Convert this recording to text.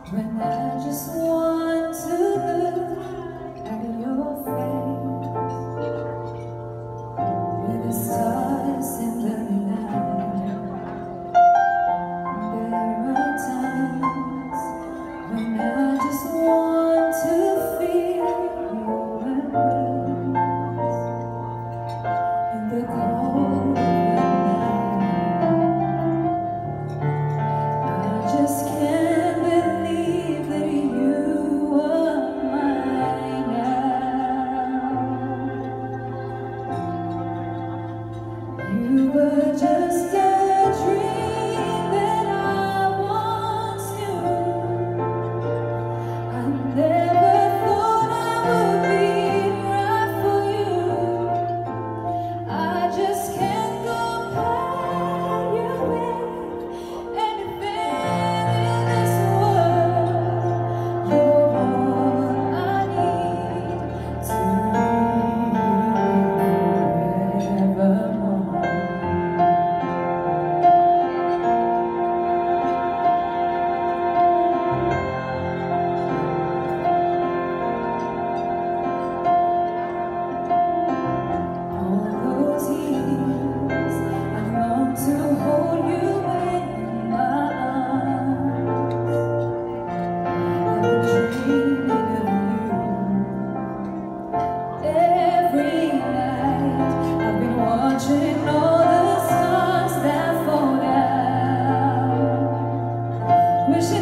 When I just want to look at your face, with the stars in the night. There are times when I just want to feel your embrace in the cold of the night. I just can't believe that you are mine now. You were just a dream that I once knew. I never thought I would be right for you. I just can't compare you with anything in this world. You're all I need to be forevermore. All those years I've longed to hold you in my arms. I've been dreaming of you every night. I've been watching all the stars that fall down, wishing